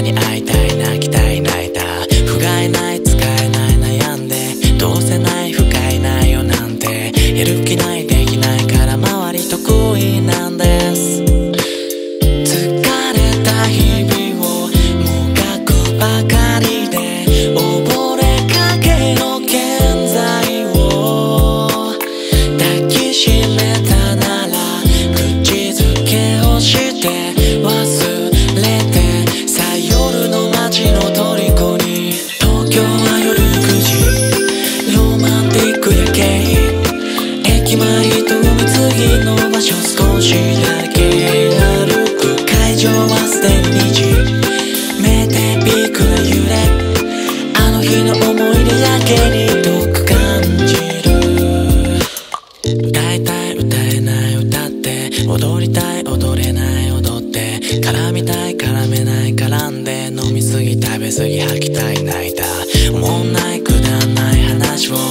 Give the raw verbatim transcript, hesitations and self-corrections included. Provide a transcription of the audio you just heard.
に会いたい泣きたい泣いた不甲斐ない使えない悩んでどうせない不甲斐ないよなんてやる気ないできないから周り得意なんです疲れた日々をもがくばかりで溺れかけの現在を抱きしめたなら口づけをして忘れてさ夜の街の虜に東京は夜くじロマンティック夜景駅前と海次の場所少しだけ歩く会場はすでににじ目でビッグな揺れあの日の思い出だけに遠く感じる歌いたい歌えない歌って踊りたい踊れない踊って絡みたい絡めない絡んで飲みすぎ食べすぎ吐きたい泣いたおもんないくだらない話を